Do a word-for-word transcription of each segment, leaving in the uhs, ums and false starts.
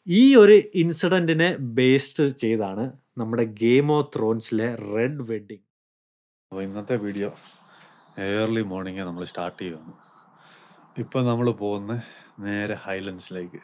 ഈ ഒരു ഇൻസിഡൻറ്റിനെ ബേസ്ഡ് ചെയ്താണ് നമ്മുടെ ഗെയിം ഓഫ് ത്രോൺസിലെ റെഡ് വെഡ്ഡിങ്. അപ്പോൾ ഇന്നത്തെ വീഡിയോ ഏർലി മോർണിംഗ് നമ്മൾ സ്റ്റാർട്ട് ചെയ്യുകയാണ്. ഇപ്പം നമ്മൾ പോകുന്നത് നേരെ ഹൈലൻഡ്സിലേക്ക്.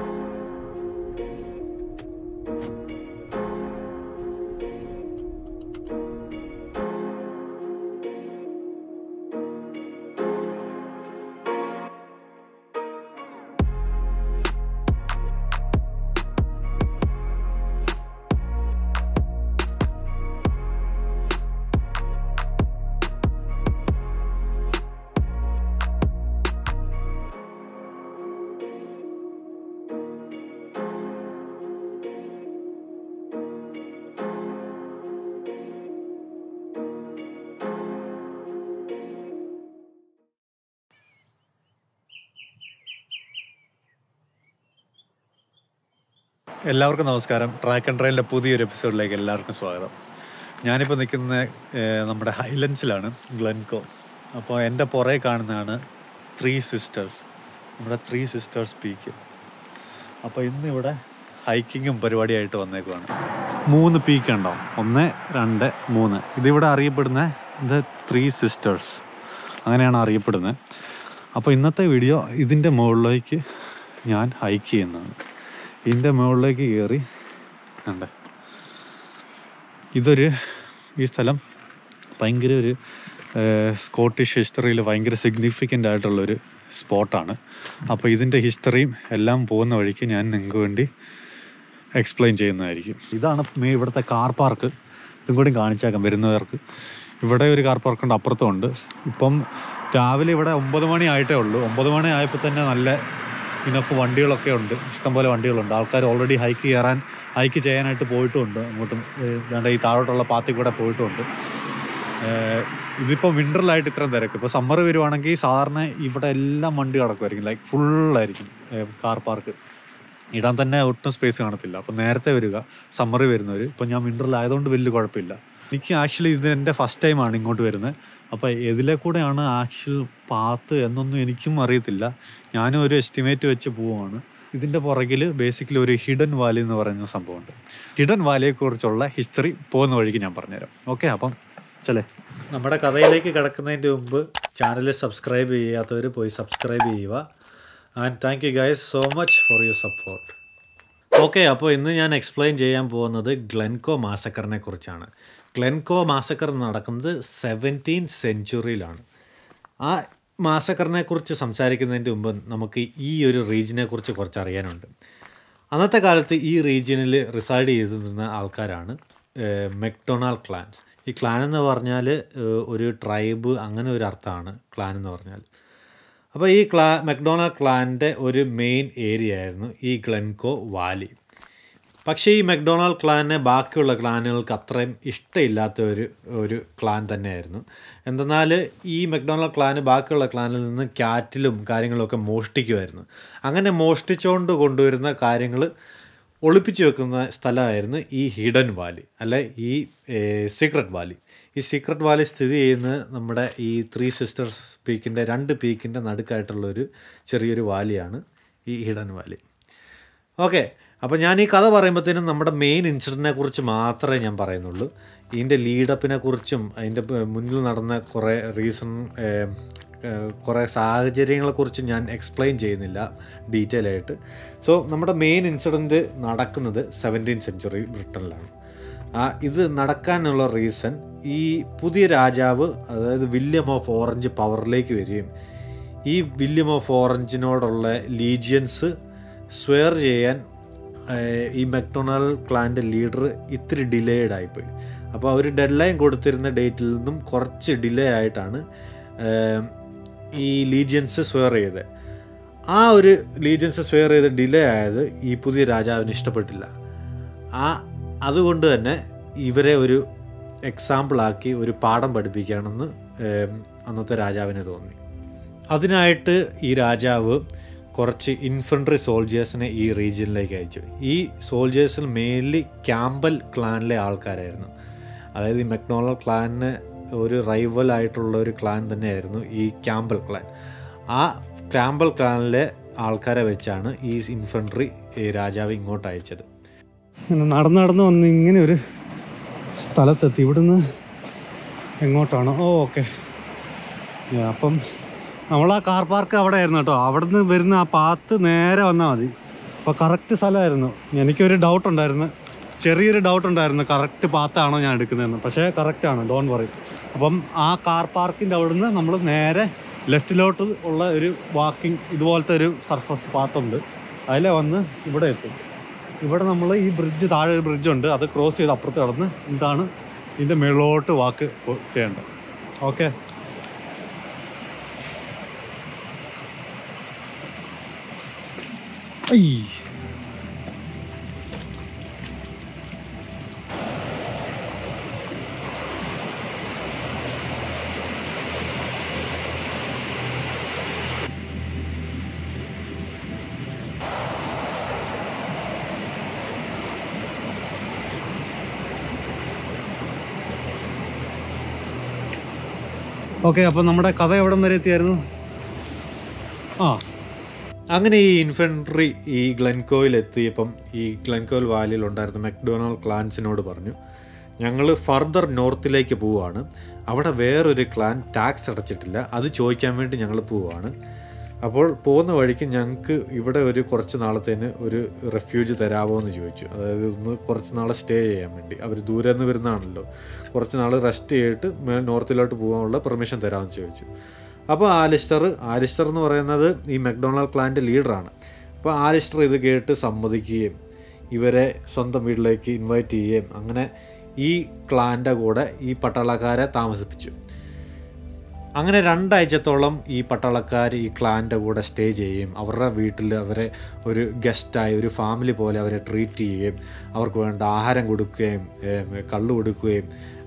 എല്ലാവർക്കും നമസ്കാരം. ട്രാക്ക് ആൻഡ് ട്രെയിലിൻ്റെ പുതിയൊരു എപ്പിസോഡിലേക്ക് എല്ലാവർക്കും സ്വാഗതം. ഞാനിപ്പോൾ നിൽക്കുന്ന നമ്മുടെ ഹൈലൻഡ്സിലാണ്, ഗ്ലെൻകോ. അപ്പോൾ എൻ്റെ പുറകെ കാണുന്നതാണ് ത്രീ സിസ്റ്റേഴ്സ്, നമ്മുടെ ത്രീ സിസ്റ്റേഴ്സ് പീക്ക്. അപ്പോൾ ഇന്നിവിടെ ഹൈക്കിങ്ങും പരിപാടിയായിട്ട് വന്നേക്കുവാണ്. മൂന്ന് പീക്ക് ഉണ്ടാവും, ഒന്ന് രണ്ട് മൂന്ന്. ഇതിവിടെ അറിയപ്പെടുന്ന ദ ത്രീ സിസ്റ്റേഴ്സ്, അങ്ങനെയാണ് അറിയപ്പെടുന്നത്. അപ്പോൾ ഇന്നത്തെ വീഡിയോ ഇതിൻ്റെ മുകളിലേക്ക് ഞാൻ ഹൈക്ക് ചെയ്യുന്നതാണ്. ഇതിൻ്റെ മുകളിലേക്ക് കയറി കണ്ടേ, ഇതൊരു ഈ സ്ഥലം ഭയങ്കര ഒരു സ്കോട്ടിഷ് ഹിസ്റ്ററിയിൽ ഭയങ്കര സിഗ്നിഫിക്കൻ്റ് ആയിട്ടുള്ളൊരു സ്പോട്ടാണ്. അപ്പോൾ ഇതിൻ്റെ ഹിസ്റ്ററിയും എല്ലാം പോകുന്ന വഴിക്ക് ഞാൻ നിങ്ങൾക്ക് വേണ്ടി എക്സ്പ്ലെയിൻ ചെയ്യുന്നതായിരിക്കും. ഇതാണ് മേ ഇവിടുത്തെ കാർ പാർക്ക്. ഇതും കൂടി കാണിച്ചേക്കാം വരുന്നവർക്ക്. ഇവിടെ ഒരു കാർ പാർക്കുണ്ട്, അപ്പുറത്തും ഉണ്ട്. ഇപ്പം രാവിലെ ഇവിടെ ഒമ്പത് മണി ആയിട്ടേ ഉള്ളൂ. ഒമ്പത് മണി ആയപ്പോൾ തന്നെ നല്ല ഇനഫ് വണ്ടികളൊക്കെ ഉണ്ട്, ഇഷ്ടംപോലെ വണ്ടികളുണ്ട്. ആൾക്കാർ ഓൾറെഡി ഹൈക്ക് കയറാൻ ഹൈക്ക് ചെയ്യാനായിട്ട് പോയിട്ടുമുണ്ട്. അങ്ങോട്ടും വേണ്ട ഈ താഴോട്ടുള്ള പാത്തിൽ കൂടെ പോയിട്ടുമുണ്ട്. ഇതിപ്പോൾ വിൻ്ററിലായിട്ട് ഇത്രയും തിരക്ക്. ഇപ്പോൾ സമ്മർ വരുവാണെങ്കിൽ സാധാരണ ഇവിടെ എല്ലാം വണ്ടി കിടക്കുമായിരിക്കും, ലൈക്ക് ഫുള്ളായിരിക്കും കാർ പാർക്ക്. ഇടാൻ തന്നെ ഒട്ടും സ്പേസ് കാണത്തില്ല. അപ്പോൾ നേരത്തെ വരിക സമ്മറിൽ വരുന്നവർ. ഇപ്പോൾ ഞാൻ വിൻ്ററിലായതുകൊണ്ട് വലിയ കുഴപ്പമില്ല. എനിക്ക് ആക്ച്വലി ഇത് എൻ്റെ ഫസ്റ്റ് ടൈമാണ് ഇങ്ങോട്ട് വരുന്നത്. അപ്പോൾ ഇതിലെ കൂടെയാണ് ആക്ച്വൽ പാത്ത് എന്നൊന്നും എനിക്കും അറിയത്തില്ല. ഞാനും ഒരു എസ്റ്റിമേറ്റ് വെച്ച് പോവുകയാണ്. ഇതിൻ്റെ പുറകിൽ ബേസിക്കലി ഒരു ഹിഡൻ വാലി എന്ന് പറയുന്ന സംഭവമുണ്ട്. ഹിഡൻ വാലിയെക്കുറിച്ചുള്ള ഹിസ്റ്ററി പോകുന്ന വഴിക്ക് ഞാൻ പറഞ്ഞുതരാം. ഓക്കെ, അപ്പം ചലേ. നമ്മുടെ കഥയിലേക്ക് കിടക്കുന്നതിൻ്റെ മുമ്പ് ചാനൽ സബ്സ്ക്രൈബ് ചെയ്യാത്തവർ പോയി സബ്സ്ക്രൈബ് ചെയ്യുക. And thank you guys so much for your support. Okay, അപ്പോൾ ഇന്ന് ഞാൻ എക്സ്പ്ലെയിൻ ചെയ്യാൻ പോകുന്നത് ഗ്ലെൻകോ മാസക്കറിനെ കുറിച്ചാണ്. ഗ്ലെൻകോ മാസക്കർ നടക്കുന്നത് സെവൻറ്റീൻ സെഞ്ച്വറിയിലാണ്. ആ മാസക്കറിനെ കുറിച്ച് സംസാരിക്കുന്നതിൻ്റെ മുമ്പ് നമുക്ക് ഈ ഒരു റീജിയനെ കുറിച്ച് കുറച്ച് അറിയാനുണ്ട്. അന്നത്തെ കാലത്ത് ഈ റീജിയനിൽ റിസൈഡ് ചെയ്തിരുന്ന ആൾക്കാരാണ് മെക്ഡൊണാൾ ക്ലാൻസ്. ഈ ക്ലാൻ എന്ന് പറഞ്ഞാൽ ഒരു ട്രൈബ്, അങ്ങനെ ഒരു അർത്ഥമാണ് ക്ലാൻ എന്ന് പറഞ്ഞാൽ. അപ്പോൾ ഈ ക്ലാ മെക്ഡൊണാൾ ക്ലാൻ്റെ ഒരു മെയിൻ ഏരിയ ആയിരുന്നു ഈ ഗ്ലെൻകോ വാലി. പക്ഷേ ഈ മെക്ഡൊണാൾ ക്ലാനെ ബാക്കിയുള്ള ക്ലാനുകൾക്ക് അത്രയും ഇഷ്ടമില്ലാത്ത ഒരു ഒരു ക്ലാൻ തന്നെയായിരുന്നു. എന്തെന്നാൽ ഈ മെക്ഡൊണാൾ ക്ലാന് ബാക്കിയുള്ള ക്ലാനിൽ നിന്ന് ക്യാറ്റിലും കാര്യങ്ങളൊക്കെ മോഷ്ടിക്കുമായിരുന്നു. അങ്ങനെ മോഷ്ടിച്ചുകൊണ്ട് കൊണ്ടുവരുന്ന കാര്യങ്ങൾ ഒളിപ്പിച്ച് വെക്കുന്ന സ്ഥലമായിരുന്നു ഈ ഹിഡൻ വാലി, അല്ലെ ഈ സീക്രട്ട് വാലി. ഈ സീക്രട്ട് വാലി സ്ഥിതി ചെയ്യുന്നത് നമ്മുടെ ഈ ത്രീ സിസ്റ്റേഴ്സ് പീക്കിൻ്റെ രണ്ട് പീക്കിൻ്റെ നടുക്കായിട്ടുള്ളൊരു ചെറിയൊരു വാലിയാണ് ഈ ഹിഡൻ വാലി. ഓക്കെ, അപ്പോൾ ഞാൻ ഈ കഥ പറയുമ്പോഴത്തേനും നമ്മുടെ മെയിൻ ഇൻസിഡൻറ്റിനെ കുറിച്ച് മാത്രമേ ഞാൻ പറയുന്നുള്ളൂ. ഇതിൻ്റെ ലീഡപ്പിനെ കുറിച്ചും അതിൻ്റെ മുന്നിൽ നടന്ന കുറേ റീസൺ, കുറേ സാഹചര്യങ്ങളെക്കുറിച്ച് ഞാൻ എക്സ്പ്ലെയിൻ ചെയ്യുന്നില്ല ഡീറ്റെയിൽ ആയിട്ട്. സോ നമ്മുടെ മെയിൻ ഇൻസിഡൻറ്റ് നടക്കുന്നത് സെവൻറ്റീൻ സെഞ്ച്വറി ബ്രിട്ടനിലാണ്. ആ ഇത് നടക്കാനുള്ള റീസൺ, ഈ പുതിയ രാജാവ് അതായത് വില്യം ഓഫ് ഓറഞ്ച് പവറിലേക്ക് വരികയും ഈ വില്യം ഓഫ് ഓറഞ്ചിനോടുള്ള ലീജിയൻസ് സ്വെയർ ചെയ്യാൻ ഈ മെക്ഡൊണാൾ ക്ലാൻ്റെ ലീഡർ ഇത്തിരി ഡിലേഡ് ആയിപ്പോയി. അപ്പോൾ അവർ ഡെഡ് ലൈൻ കൊടുത്തിരുന്ന ഡേറ്റിൽ നിന്നും കുറച്ച് ഡിലേ ആയിട്ടാണ് ഈ ലീജിയൻസ് സ്വെയർ ചെയ്തത്. ആ ഒരു ലീജിയൻസ് സ്വെയർ ചെയ്ത് ഡിലേ ആയത് ഈ പുതിയ രാജാവിന് ഇഷ്ടപ്പെട്ടില്ല. ആ അതുകൊണ്ട് തന്നെ ഇവരെ ഒരു എക്സാമ്പിളാക്കി ഒരു പാഠം പഠിപ്പിക്കുകയാണെന്ന് അന്നത്തെ രാജാവിന് തോന്നി. അതിനായിട്ട് ഈ രാജാവ് കുറച്ച് ഇൻഫൻട്രി സോൾജേഴ്സിനെ ഈ റീജിയനിലേക്ക് അയച്ചു. ഈ സോൾജേഴ്സിൽ മെയിൻലി ക്യാമ്പൽ ക്ലാനിലെ ആൾക്കാരായിരുന്നു. അതായത് ഈ മെക്ഡൊണാൾ ക്ലാനിന് ഒരു റൈവലായിട്ടുള്ള ഒരു ക്ലാൻ തന്നെയായിരുന്നു ഈ ക്യാമ്പൽ ക്ലാൻ. ആ ക്യാമ്പൽ ക്ലാനിലെ ആൾക്കാരെ വെച്ചാണ് ഈ ഇൻഫൻട്രി ഈ രാജാവ് ഇങ്ങോട്ട് അയച്ചത്. ഇങ്ങനെ നടന്ന് നടന്ന് വന്ന് ഇങ്ങനെ ഒരു സ്ഥലത്തെത്തി. ഇവിടുന്ന് എങ്ങോട്ടാണ്? Oh okay. അപ്പം നമ്മൾ ആ കാർ പാർക്ക് അവിടെ ആയിരുന്നു കേട്ടോ. അവിടെ നിന്ന് വരുന്ന ആ പാത്ത് നേരെ വന്നാൽ മതി. അപ്പോൾ കറക്റ്റ് സ്ഥലമായിരുന്നു. എനിക്കൊരു ഡൗട്ട് ഉണ്ടായിരുന്നു, ചെറിയൊരു ഡൗട്ട് ഉണ്ടായിരുന്നു കറക്റ്റ് പാത്താണോ ഞാൻ എടുക്കുന്നതെന്ന്. പക്ഷേ കറക്റ്റാണ്, ഡോൺ വറി. അപ്പം ആ കാർ പാർക്കിൻ്റെ അവിടെ നിന്ന് നമ്മൾ നേരെ ലെഫ്റ്റിലോട്ട് ഉള്ള ഒരു വാക്കിംഗ് ഇതുപോലത്തെ ഒരു സർഫസ് പാത്തുണ്ട്. അതിലെ വന്ന് ഇവിടെ എത്തും. ഇവിടെ നമ്മൾ ഈ ബ്രിഡ്ജ്, താഴെ ഒരു ബ്രിഡ്ജുണ്ട്, അത് ക്രോസ് ചെയ്ത് അപ്പുറത്ത് കടന്ന് ഇതാണ് ഇതിൻ്റെ മുകളിലോട്ട് വാക്ക് ചെയ്യേണ്ടത്. ഓക്കെ. I okay. അപ്പോൾ നമ്മുടെ കഥ എവിടം വരെ എത്തിയായിരുന്നു? ആ അങ്ങനെ ഈ ഇൻഫൻട്രി ഈ ഗ്ലെൻകോയിൽ എത്തിയപ്പം ഈ ഗ്ലെൻകോയിൽ വാലിയിൽ ഉണ്ടായിരുന്ന മെക്ഡൊണാൾഡ് ക്ലാൻസിനോട് പറഞ്ഞു, ഞങ്ങൾ ഫർദർ നോർത്തിലേക്ക് പോവുകയാണ്, അവിടെ വേറൊരു ക്ലാൻ ടാക്സ് അടച്ചിട്ടില്ല, അത് ചോദിക്കാൻ വേണ്ടി ഞങ്ങൾ പോവുകയാണ്. അപ്പോൾ പോകുന്ന വഴിക്ക് ഞങ്ങൾക്ക് ഇവിടെ ഒരു കുറച്ച് നാളത്തേന് ഒരു റെഫ്യൂജ് തരാമോ എന്ന് ചോദിച്ചു. അതായത് ഒന്ന് കുറച്ച് നാൾ സ്റ്റേ ചെയ്യാൻ വേണ്ടി. അവർ ദൂരെ നിന്ന് വരുന്നതാണല്ലോ, കുറച്ച് നാൾ റെസ്റ്റ് ചെയ്തിട്ട് നോർത്തിലോട്ട് പോകാനുള്ള പെർമിഷൻ തരാമെന്ന് ചോദിച്ചു. അപ്പോൾ ആലിസ്റ്റർ ആലിസ്റ്റർ എന്ന് പറയുന്നത് ഈ മെക്ഡൊണാൾഡ് ക്ലാൻ്റെ ലീഡറാണ്. അപ്പോൾ ആലിസ്റ്റർ ഇത് കേട്ട് സമ്മതിക്കുകയും ഇവരെ സ്വന്തം വീട്ടിലേക്ക് ഇൻവൈറ്റ് ചെയ്യുകയും അങ്ങനെ ഈ ക്ലാൻ്റെ കൂടെ ഈ പട്ടാളക്കാരെ താമസിപ്പിച്ചു. അങ്ങനെ രണ്ടാഴ്ചത്തോളം ഈ പട്ടാളക്കാർ ഈ ക്ലാൻ്റെ കൂടെ സ്റ്റേ ചെയ്യുകയും അവരുടെ വീട്ടിൽ അവരെ ഒരു ഗസ്റ്റായി, ഒരു ഫാമിലി പോലെ അവരെ ട്രീറ്റ് ചെയ്യുകയും അവർക്ക് വേണ്ട ആഹാരം കൊടുക്കുകയും കള്ള് കൊടുക്കുകയും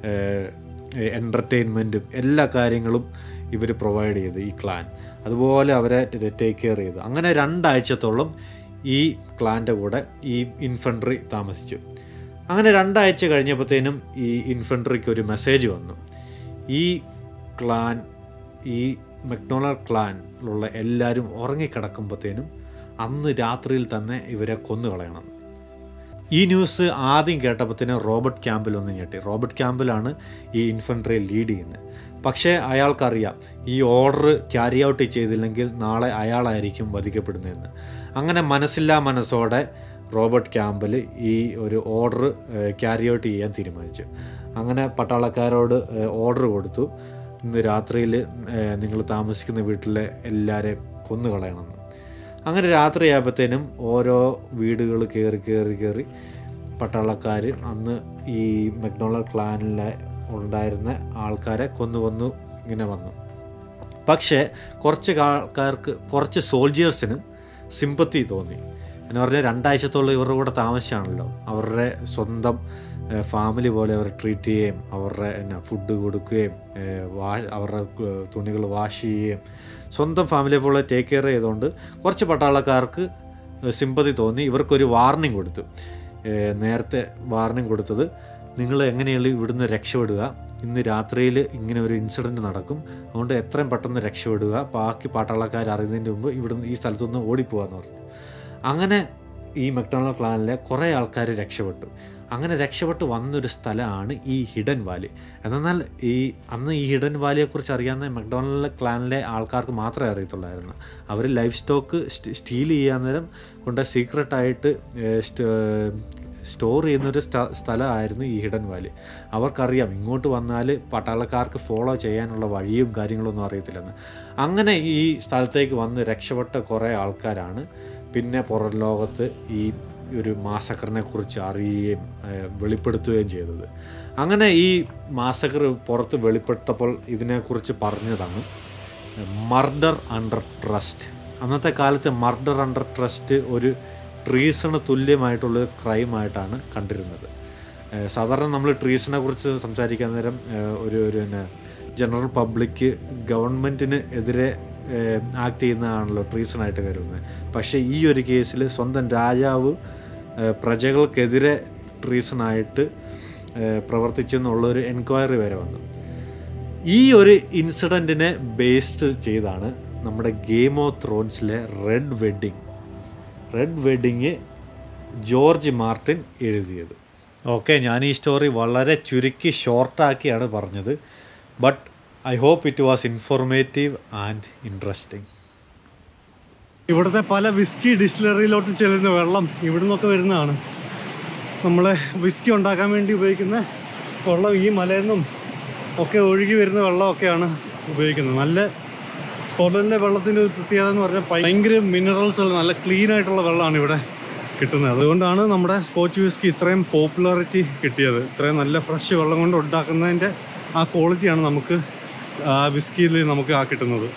എൻ്റർടൈൻമെൻറ്റും എല്ലാ കാര്യങ്ങളും ഇവർ പ്രൊവൈഡ് ചെയ്ത് ഈ ക്ലാൻ അതുപോലെ അവരെ ടേക്ക് കെയർ ചെയ്തു. അങ്ങനെ രണ്ടാഴ്ചത്തോളം ഈ ക്ലാൻ്റെ കൂടെ ഈ ഇൻഫൻട്രി താമസിച്ചു. അങ്ങനെ രണ്ടാഴ്ച കഴിഞ്ഞപ്പോഴത്തേനും ഈ ഇൻഫൻട്രിക്ക് ഒരു മെസ്സേജ് വന്നു. ഈ ക്ലാൻ ഈ മെക്ഡൊണാൾഡ് ക്ലാനിലുള്ള എല്ലാവരും ഉറങ്ങിക്കിടക്കുമ്പോഴത്തേനും അന്ന് രാത്രിയിൽ തന്നെ ഇവരെ കൊന്നുകളയണം. ഈ ന്യൂസ് ആദ്യം കേട്ടപ്പോഴത്തേനും റോബർട്ട് ക്യാമ്പിൽ ഒന്ന് ഞെട്ടി. റോബർട്ട് ക്യാമ്പിലാണ് ഈ ഇൻഫൻട്രിയെ ലീഡ് ചെയ്യുന്നത്. പക്ഷേ അയാൾക്കറിയാം ഈ ഓർഡർ ക്യാരി ഔട്ട് ചെയ്തില്ലെങ്കിൽ നാളെ അയാളായിരിക്കും വധിക്കപ്പെടുന്നതെന്ന്. അങ്ങനെ മനസ്സില്ലാ മനസ്സോടെ റോബർട്ട് ക്യാമ്പിൽ ഈ ഒരു ഓർഡർ ക്യാരി ഔട്ട് ചെയ്യാൻ തീരുമാനിച്ചു. അങ്ങനെ പട്ടാളക്കാരോട് ഓർഡർ കൊടുത്തു, ഇന്ന് രാത്രിയിൽ നിങ്ങൾ താമസിക്കുന്ന വീട്ടിലെ എല്ലാവരെയും കൊന്നുകളയണമെന്ന്. അങ്ങനെ രാത്രിയായപ്പോഴത്തേനും ഓരോ വീടുകൾ കയറി കയറി കയറി പട്ടാളക്കാർ അന്ന് ഈ മെക്ഡൊണാൾഡ് ക്ലാനിലെ ഉണ്ടായിരുന്ന ആൾക്കാരെ കൊന്നു കൊന്നു ഇങ്ങനെ വന്നു. പക്ഷേ കുറച്ച് ആൾക്കാർക്ക്, കുറച്ച് സോൾജിയേഴ്സിന് സിമ്പത്തി തോന്നി. എന്ന് പറഞ്ഞാൽ രണ്ടാഴ്ചത്തോളം ഇവരുടെ കൂടെ താമസിച്ചാണല്ലോ, അവരുടെ സ്വന്തം ഫാമിലി പോലെ അവർ ട്രീറ്റ് ചെയ്യുകയും അവരുടെ എന്നാ ഫുഡ് കൊടുക്കുകയും വാ അവരുടെ തുണികൾ വാഷ് ചെയ്യുകയും സ്വന്തം ഫാമിലി പോലെ ടേക്ക് കെയർ ചെയ്തുകൊണ്ട് കുറച്ച് പട്ടാളക്കാർക്ക് സിമ്പതി തോന്നി. ഇവർക്കൊരു വാർണിംഗ് കൊടുത്തു. നേരത്തെ വാർണിംഗ് കൊടുത്തത്, നിങ്ങൾ എങ്ങനെയുള്ള ഇവിടുന്ന് രക്ഷപ്പെടുക, ഇന്ന് രാത്രിയിൽ ഇങ്ങനെ ഒരു ഇൻസിഡൻറ്റ് നടക്കും, അതുകൊണ്ട് എത്രയും പെട്ടെന്ന് രക്ഷപ്പെടുക, ബാക്കി പട്ടാളക്കാർ അറിയുന്നതിന് മുമ്പ് ഇവിടുന്ന് ഈ സ്ഥലത്തുനിന്ന് ഓടിപ്പോകാമെന്ന് പറഞ്ഞു. അങ്ങനെ ഈ മെക്ഡൊണാൾഡ് ക്ലാനിലെ കുറേ ആൾക്കാർ രക്ഷപ്പെട്ടു. അങ്ങനെ രക്ഷപ്പെട്ട് വന്നൊരു സ്ഥലമാണ് ഈ ഹിഡൻ വാലി. എന്നാൽ ഈ അന്ന് ഈ ഹിഡൻ വാലിയെക്കുറിച്ച് അറിയാവുന്ന മെക്ഡൊണാൾഡ് ക്ലാനിലെ ആൾക്കാർക്ക് മാത്രമേ അറിയത്തുള്ളായിരുന്നു. അവർ ലൈഫ് സ്റ്റോക്ക് സ്റ്റീൽ ചെയ്യാൻ നേരം കൊണ്ട് സീക്രട്ടായിട്ട് സ്റ്റോർ ചെയ്യുന്നൊരു സ്ഥലമായിരുന്നു ഈ ഹിഡൻ വാലി. അവർക്കറിയാം ഇങ്ങോട്ട് വന്നാൽ പട്ടാളക്കാർക്ക് ഫോളോ ചെയ്യാനുള്ള വഴിയും കാര്യങ്ങളൊന്നും അറിയത്തില്ലെന്ന്. അങ്ങനെ ഈ സ്ഥലത്തേക്ക് വന്ന് രക്ഷപ്പെട്ട കുറേ ആൾക്കാരാണ് പിന്നെ പുറം ലോകത്ത് ഈ ഒരു മാസക്കറിനെ കുറിച്ച് അറിയുകയും വെളിപ്പെടുത്തുകയും ചെയ്തത്. അങ്ങനെ ഈ മാസക്കർ പുറത്ത് വെളിപ്പെട്ടപ്പോൾ ഇതിനെക്കുറിച്ച് പറഞ്ഞതാണ് മർഡർ അണ്ടർ ട്രസ്റ്റ്. അന്നത്തെ കാലത്ത് മർഡർ അണ്ടർ ട്രസ്റ്റ് ഒരു ട്രീസണ് തുല്യമായിട്ടുള്ളൊരു ക്രൈമായിട്ടാണ് കണ്ടിരുന്നത്. സാധാരണ നമ്മൾ ട്രീസനെ കുറിച്ച് സംസാരിക്കാൻ നേരം ഒരു ഒരു പിന്നെ ജനറൽ പബ്ലിക്ക് ഗവൺമെൻറ്റിന് എതിരെ ആക്ട് ചെയ്യുന്നതാണല്ലോ ട്രീസണായിട്ട് കരുതുന്നത്. പക്ഷേ ഈ ഒരു കേസിൽ സ്വന്തം രാജാവ് പ്രജകൾക്കെതിരെ ട്രീസണായിട്ട് പ്രവർത്തിച്ചെന്നുള്ളൊരു എൻക്വയറി വരെ വന്നു. ഈ ഒരു ഇൻസിഡൻറ്റിനെ ബേസ്ഡ് ചെയ്താണ് നമ്മുടെ ഗെയിം ഓഫ് ത്രോൺസിലെ red wedding red wedding George Martin എഴുതിയത്. ഓക്കെ, ഞാൻ ഈ സ്റ്റോറി വളരെ ചുരുക്കി ഷോർട്ടാക്കിയാണ് പറഞ്ഞത്. But I hope it was informative and interesting. ഇവിടുത്തെ പല വിസ്കി ഡിസ്റ്റിലറിയിലോട്ട് ചെല്ലുന്ന വെള്ളം ഇവിടെ നിന്നൊക്കെ വരുന്നതാണ്. നമ്മൾ വിസ്കി ഉണ്ടാക്കാൻ വേണ്ടി ഉപയോഗിക്കുന്ന വെള്ളം ഈ മലയിൽ നിന്നും ഒക്കെ ഒഴുകി വരുന്ന വെള്ളമൊക്കെയാണ് ഉപയോഗിക്കുന്നത്. നല്ല സ്കോട്ട്ലൻഡിലെ വെള്ളത്തിൻ്റെ ഒരു പ്രത്യേകത എന്ന് പറഞ്ഞാൽ ഭയങ്കര മിനറൽസ് ഉള്ള നല്ല ക്ലീൻ ആയിട്ടുള്ള വെള്ളമാണ് ഇവിടെ കിട്ടുന്നത്. അതുകൊണ്ടാണ് നമ്മുടെ സ്കോച്ച് വിസ്കി ഇത്രയും പോപ്പുലാരിറ്റി കിട്ടിയത്. ഇത്രയും നല്ല ഫ്രഷ് വെള്ളം കൊണ്ട് ഉണ്ടാക്കുന്നതിൻ്റെ ആ ക്വാളിറ്റിയാണ് നമുക്ക് ആ വിസ്കിയിൽ നമുക്ക് ആ കിട്ടുന്നത്.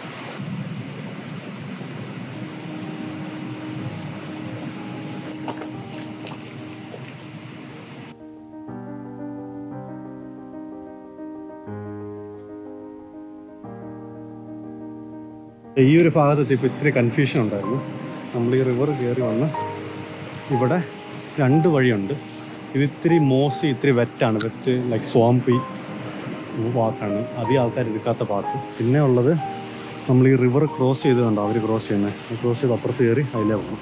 ഈ ഒരു ഭാഗത്ത് ഇപ്പോൾ ഇത്തിരി കൺഫ്യൂഷൻ ഉണ്ടായിരുന്നു. നമ്മൾ ഈ റിവർ കയറി വന്ന് ഇവിടെ രണ്ട് വഴിയുണ്ട്. ഇത് ഇത്തിരി മോശി, ഇത്തിരി വെറ്റാണ്. വെറ്റ് ലൈക്ക് സ്വാമ്പി ഭാഗത്താണ് അധികം ആൾക്കാർ എടുക്കാത്ത ഭാഗത്ത്. പിന്നെ ഉള്ളത് നമ്മൾ ഈ റിവർ ക്രോസ് ചെയ്ത് കണ്ടോ അവർ ക്രോസ് ചെയ്യുന്നത്. ക്രോസ് ചെയ്ത് അപ്പുറത്ത് കയറി അതിലേ പോകണം.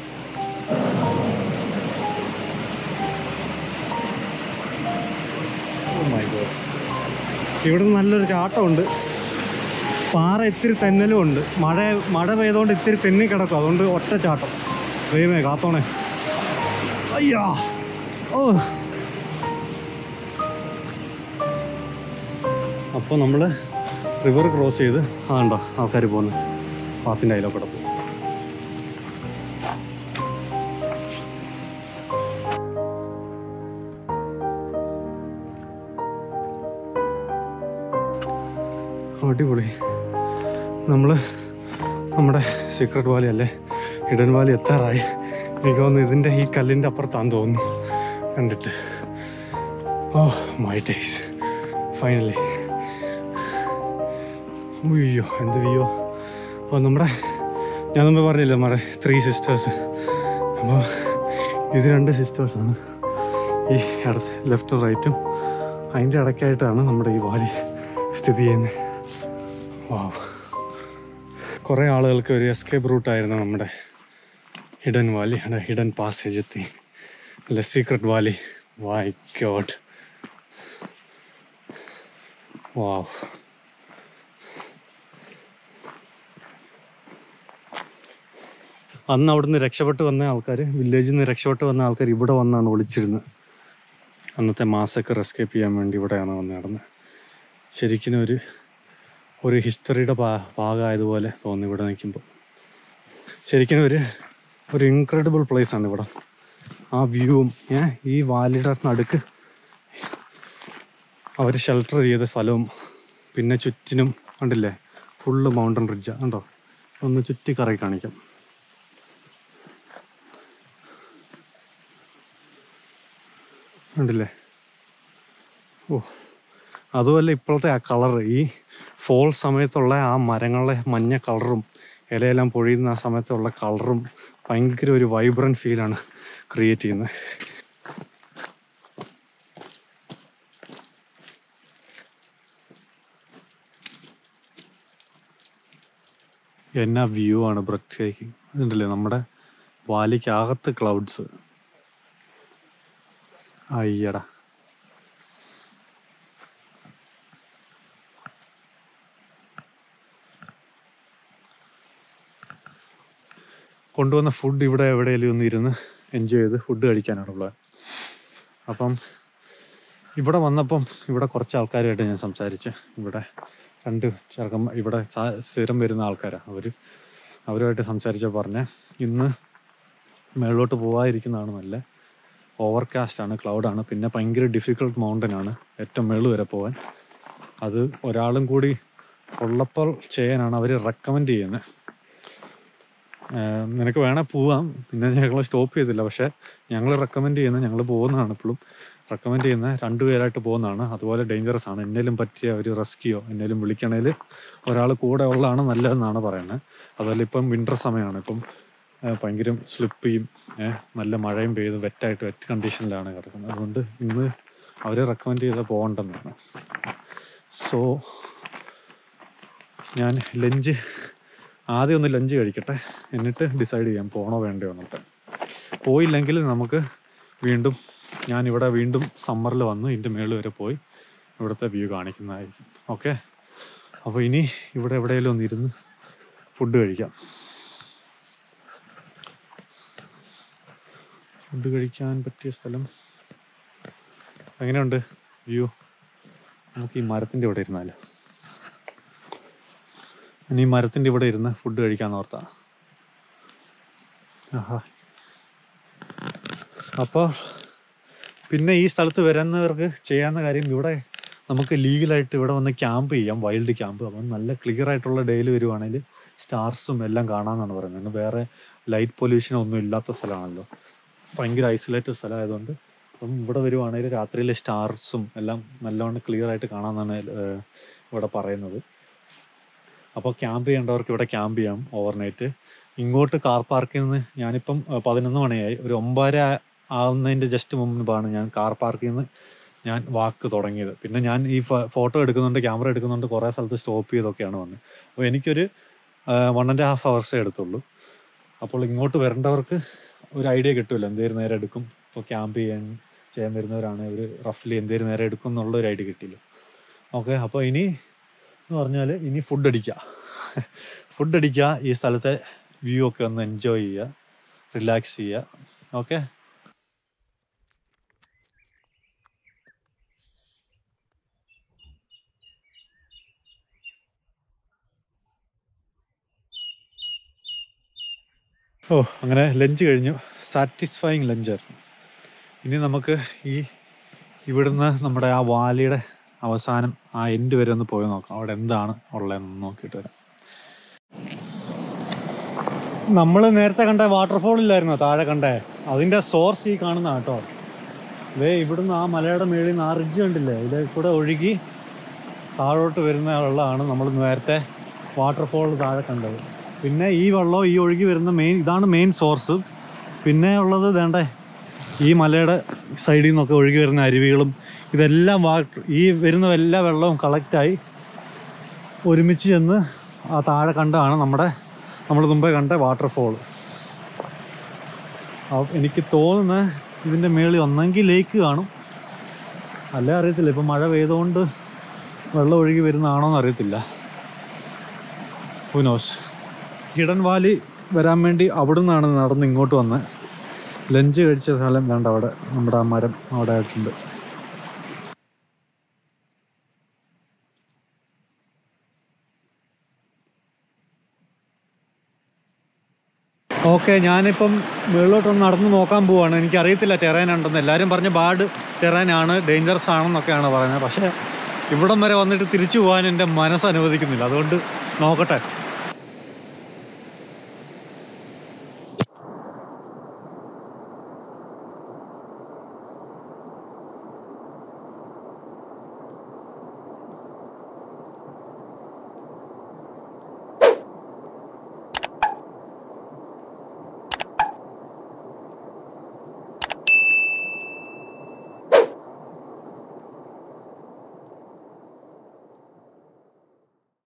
ഇവിടെ നല്ലൊരു ചാട്ടമുണ്ട്. പാറ ഇത്തിരി തെന്നലും ഉണ്ട്. മഴ മഴ പെയ്തുകൊണ്ട് ഇത്തിരി തെന്നി കിടക്കും. അതുകൊണ്ട് ഒറ്റ ചാട്ടം. ദൈവമേ കാത്തോണേ. അയ്യാ ഓ. അപ്പോൾ നമ്മൾ റിവർ ക്രോസ് ചെയ്ത് ആണ്ടോ ആൾക്കാർ പോകുന്നു. പാത്തിൻ്റെ അതിലൊക്കെ പോകും. അടിപൊളി. നമ്മൾ നമ്മുടെ സീക്രട്ട് വാലി അല്ലേ, ഹിഡൻ വാലി എത്താറായി. എനിക്ക് തോന്നുന്നു ഇതിൻ്റെ ഈ കല്ലിൻ്റെ അപ്പുറത്താന്ന് തോന്നുന്നു കണ്ടിട്ട്. Oh my days, finally. അയ്യോ എന്ത് വ്യൂ. അപ്പോൾ നമ്മുടെ ഞാൻ മുമ്പ് പറഞ്ഞില്ല നമ്മുടെ ത്രീ സിസ്റ്റേഴ്സ്. അപ്പോൾ ഇത് രണ്ട് സിസ്റ്റേഴ്സാണ്. ഈ അടുത്ത് ലെഫ്റ്റും റൈറ്റും അതിൻ്റെ ഇടയ്ക്കായിട്ടാണ് നമ്മുടെ ഈ വാലി സ്ഥിതി ചെയ്യുന്നത്. വാവ്. കുറേ ആളുകൾക്ക് ഒരു എസ്കേപ്പ് റൂട്ടായിരുന്നു നമ്മുടെ ഹിഡൻ വാലി, ഹിഡൻ പാസേജ് എത്തി. അല്ല secret valley. My god, wow. അന്ന് അവിടുന്ന് രക്ഷപ്പെട്ട് വന്ന ആൾക്കാർ, വില്ലേജിൽ നിന്ന് രക്ഷപ്പെട്ട് വന്ന ആൾക്കാർ ഇവിടെ വന്നാണ് ഒളിച്ചിരുന്നത്. അന്നത്തെ മാസക്കർ എസ്കേപ്പ് ചെയ്യാൻ വേണ്ടി ഇവിടെയാണ് വന്ന് നടന്നത്. ശരിക്കും ഒരു ഒരു ഹിസ്റ്ററിയുടെ ഭാ ഭാഗമായതുപോലെ തോന്നി ഇവിടെ നിൽക്കുമ്പോൾ. ശരിക്കും ഒരു ഒരു ഇൻക്രെഡിബിൾ പ്ലേസാണ് ഇവിടെ. ആ വ്യൂവും ഏഹ് ഈ വാലിയുടെ നടുക്ക് അവർ ഷെൽട്ടർ ചെയ്ത സ്ഥലവും പിന്നെ ചുറ്റിനും കണ്ടില്ലേ ഫുള്ള് മൗണ്ടൻ റിഡ്ജാണ്. കണ്ടോ, ഒന്ന് ചുറ്റി കറങ്ങി കാണിക്കാം. കണ്ടില്ലേ? ഓ, അതുമല്ല ഇപ്പോഴത്തെ ആ കളറ്, ഈ ഫോൾ സമയത്തുള്ള ആ മരങ്ങളുടെ മഞ്ഞ കളറും ഇലയെല്ലാം പൊഴിയുന്ന ആ സമയത്തുള്ള കളറും ഭയങ്കര ഒരു വൈബ്രൻറ്റ് ഫീലാണ് ക്രിയേറ്റ് ചെയ്യുന്നത്. എന്നാ വ്യൂ ആണ്, ബ്രെത്ത് ടേക്കിംഗ്. അതുണ്ടല്ലേ നമ്മുടെ വാലിക്കകത്ത് ക്ലൗഡ്സ്. അയ്യടാ, കൊണ്ടുവന്ന ഫുഡ് ഇവിടെ എവിടെയെങ്കിലും ഒന്ന് ഇരുന്ന് എൻജോയ് ചെയ്ത് ഫുഡ് കഴിക്കാനാണുള്ളത്. അപ്പം ഇവിടെ വന്നപ്പം ഇവിടെ കുറച്ച് ആൾക്കാരുമായിട്ട് ഞാൻ സംസാരിച്ച്. ഇവിടെ രണ്ട് ചെറുക്കൻ ഇവിടെ സ്ഥിരം വരുന്ന ആൾക്കാരാണ്. അവർ അവരുമായിട്ട് സംസാരിച്ച പറഞ്ഞ് ഇന്ന് മേളിലോട്ട് പോകാതിരിക്കുന്നതാണ് നല്ല. ഓവർകാസ്റ്റാണ്, ക്ലൗഡാണ്, പിന്നെ ഭയങ്കര ഡിഫിക്കൽട്ട് മൗണ്ടനാണ് ഏറ്റവും മേളിൽ വരെ പോകാൻ. അത് ഒരാളും കൂടി ഉള്ളപ്പോൾ ചെയ്യാനാണ് അവർ റെക്കമെൻഡ് ചെയ്യുന്നത്. നിനക്ക് വേണേൽ പോവാം, പിന്നെ ഞങ്ങൾ സ്റ്റോപ്പ് ചെയ്തില്ല. പക്ഷേ ഞങ്ങൾ റെക്കമെൻഡ് ചെയ്യുന്നത്, ഞങ്ങൾ പോകുന്നതാണ് ഇപ്പോഴും റെക്കമെൻഡ് ചെയ്യുന്നത് രണ്ടുപേരായിട്ട് പോകുന്നതാണ്. അതുപോലെ ഡേഞ്ചറസ് ആണ്. എന്നേലും പറ്റിയ ഒരു റെസ്ക്യൂയോ എന്നേലും വിളിക്കണേൽ ഒരാൾ കൂടെ ഉള്ളതാണ് നല്ലതെന്നാണ് പറയുന്നത്. അതുപോലെ ഇപ്പം വിൻ്റർ സമയമാണ്, ഇപ്പം ഭയങ്കര സ്ലിപ്പിയും നല്ല മഴയും പെയ്ത് വെറ്റായിട്ട് വെറ്റ് കണ്ടീഷനിലാണ് കിടക്കുന്നത്. അതുകൊണ്ട് ഇന്ന് അവർ റെക്കമെൻഡ് ചെയ്താൽ പോകണ്ടെന്നാണ്. സോ ഞാൻ ലഞ്ച് ആദ്യം ഒന്ന് ലഞ്ച് കഴിക്കട്ടെ, എന്നിട്ട് ഡിസൈഡ് ചെയ്യാം പോകണോ വേണ്ടയോ എന്നിട്ട്. പോയില്ലെങ്കിൽ നമുക്ക് വീണ്ടും ഞാനിവിടെ വീണ്ടും സമ്മറിൽ വന്ന് ഇതിൻ്റെ മേളിൽ വരെ പോയി ഇവിടുത്തെ വ്യൂ കാണിക്കുന്നതായിരിക്കും. ഓക്കെ, അപ്പോൾ ഇനി ഇവിടെ എവിടെയെങ്കിലും ഒന്നിരുന്ന് ഫുഡ് കഴിക്കാം. ഫുഡ് കഴിക്കാൻ പറ്റിയ സ്ഥലം എങ്ങനെയുണ്ട് വ്യൂ? നമുക്ക് ഈ മരത്തിൻ്റെ ഇവിടെ ഇരുന്നാലോ? ഇനി ഈ മരത്തിൻ്റെ ഇവിടെ ഇരുന്ന് ഫുഡ് കഴിക്കാമെന്ന് ഓർത്താ. ആഹാ, അപ്പോൾ പിന്നെ ഈ സ്ഥലത്ത് വരുന്നവർക്ക് ചെയ്യാവുന്ന കാര്യം, ഇവിടെ നമുക്ക് ലീഗലായിട്ട് ഇവിടെ വന്ന് ക്യാമ്പ് ചെയ്യാം, വൈൽഡ് ക്യാമ്പ്. അപ്പം നല്ല ക്ലിയർ ആയിട്ടുള്ള ഡേയിൽ വരുവാണെങ്കിൽ സ്റ്റാർസും എല്ലാം കാണാമെന്നാണ് പറയുന്നത്. വേറെ ലൈറ്റ് പൊല്യൂഷനോ ഒന്നും ഇല്ലാത്ത സ്ഥലമാണല്ലോ, ഭയങ്കര ഐസൊലേറ്റഡ് സ്ഥലമായതുകൊണ്ട്. അപ്പം ഇവിടെ വരുവാണെങ്കിൽ രാത്രിയിലെ സ്റ്റാർസും എല്ലാം നല്ലവണ്ണം ക്ലിയർ ആയിട്ട് കാണാമെന്നാണ് ഇവിടെ പറയുന്നത്. അപ്പോൾ ക്യാമ്പ് ചെയ്യേണ്ടവർക്ക് ഇവിടെ ക്യാമ്പ് ചെയ്യാം ഓവർനൈറ്റ്. ഇങ്ങോട്ട് കാർ പാർക്കിൽ നിന്ന് ഞാനിപ്പം പതിനൊന്ന് മണിയായി, ഒരു ഒമ്പതര ആവുന്നതിൻ്റെ ജസ്റ്റ് മുമ്പാണ് ഞാൻ കാർ പാർക്കിൽ നിന്ന് ഞാൻ വാക്ക് തുടങ്ങിയത്. പിന്നെ ഞാൻ ഈ ഫോട്ടോ എടുക്കുന്നുണ്ട്, ക്യാമറ എടുക്കുന്നുണ്ട്, കുറേ സ്ഥലത്ത് സ്റ്റോപ്പ് ചെയ്തൊക്കെയാണ് വന്നത്. അപ്പോൾ എനിക്കൊരു വൺ ആൻഡ് ഹാഫ് ഹവേഴ്സേ എടുത്തുള്ളൂ. അപ്പോൾ ഇങ്ങോട്ട് വരേണ്ടവർക്ക് ഒരു ഐഡിയ കിട്ടുമല്ലോ എന്തേലും നേരം എടുക്കും. ഇപ്പോൾ ക്യാമ്പ് ചെയ്യാൻ ചെയ്യാൻ വരുന്നവരാണ് ഒരു റഫ്ലി എന്തേലും നേരം എടുക്കും എന്നുള്ള ഒരു ഐഡിയ കിട്ടിയില്ല. ഓക്കെ, അപ്പോൾ ഇനി എന്ന് പറഞ്ഞാൽ ഇനി ഫുഡ് അടിക്കുക ഫുഡ് അടിക്കുക ഈ സ്ഥലത്തെ വ്യൂ ഒക്കെ ഒന്ന് എൻജോയ് ചെയ്യുക, റിലാക്സ് ചെയ്യുക. ഓക്കെ, ഓ അങ്ങനെ ലഞ്ച് കഴിഞ്ഞു, സാറ്റിസ്ഫൈങ് ലഞ്ചായിരുന്നു. ഇനി നമുക്ക് ഈ ഇവിടുന്ന് നമ്മുടെ ആ വാലിയുടെ അവസാനം ആ എൻഡ് വരെ ഒന്ന് പോയി നോക്കാം, അവിടെ എന്താണ് ഉള്ളതെന്ന് നോക്കിയിട്ട് വരാം. നമ്മൾ നേരത്തെ കണ്ട വാട്ടർഫോളില്ലായിരുന്നോ താഴെ കണ്ടേ, അതിൻ്റെ സോഴ്സ് ഈ കാണുന്ന കേട്ടോ. വേ ഇവിടുന്ന് ആ മലയുടെ മേളിൽ നിന്ന് ആ റിഡ്ജ് കണ്ടില്ലേ, ഇതിൽ കൂടെ ഒഴുകി താഴോട്ട് വരുന്ന വെള്ളമാണ് നമ്മൾ നേരത്തെ വാട്ടർഫോൾ താഴെ കണ്ടത്. പിന്നെ ഈ വെള്ളം ഈ ഒഴുകി വരുന്ന മെയിൻ ഇതാണ് മെയിൻ സോഴ്സ്. പിന്നെ ഉള്ളത് വേണ്ടേ ഈ മലയുടെ സൈഡിൽ നിന്നൊക്കെ ഒഴുകി വരുന്ന അരുവികളും ഇതെല്ലാം വാട്ടർ ഈ വരുന്ന എല്ലാ വെള്ളവും കളക്റ്റായി ഒരുമിച്ച് ചെന്ന് ആ താഴെ കണ്ടാണ് നമ്മുടെ നമ്മൾ മുമ്പേ കണ്ട വാട്ടർഫോൾ. എനിക്ക് തോന്നുന്നത് ഇതിൻ്റെ മേളിൽ ഒന്നെങ്കിൽ ലേക്ക് കാണും, അല്ലേ അറിയത്തില്ല. ഇപ്പം മഴ പെയ്തുകൊണ്ട് വെള്ളം ഒഴുകി വരുന്നതാണോന്ന് അറിയത്തില്ല. Who knows. ഹിഡൻ വാലി വരാൻ വേണ്ടി അവിടെ നിന്നാണ് നടന്ന് ഇങ്ങോട്ട് വന്ന് ലഞ്ച് കഴിച്ച സ്ഥലം വേണ്ട, അവിടെ നമ്മുടെ ആ മരം അവിടെ ആയിട്ടുണ്ട്. ഓക്കെ, ഞാനിപ്പം മുകളിലോട്ടൊന്ന് നടന്ന് നോക്കാൻ പോവാണ്. എനിക്കറിയത്തില്ല ടെറൈൻ ഉണ്ടെന്ന്. എല്ലാവരും പറഞ്ഞ ബാഡ് ടെറൈനാണ്, ഡേഞ്ചറസ് ആണെന്നൊക്കെയാണ് പറയുന്നത്. പക്ഷേ ഇവിടം വരെ വന്നിട്ട് തിരിച്ചു പോകാൻ എൻ്റെ മനസ്സ് അനുവദിക്കുന്നില്ല. അതുകൊണ്ട് നോക്കട്ടെ.